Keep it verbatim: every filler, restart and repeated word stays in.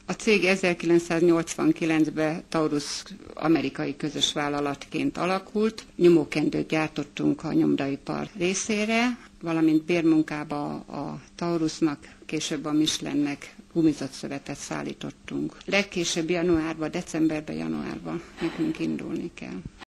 A cég ezerkilencszáznyolcvankilencben Taurus amerikai közös vállalatként alakult. Nyomókendőt gyártottunk a nyomdaipar részére, valamint bérmunkába a Taurusnak, később a Michelinnek gumizott szövetet szállítottunk. Legkésőbb januárban, decemberben, januárban nekünk indulni kell.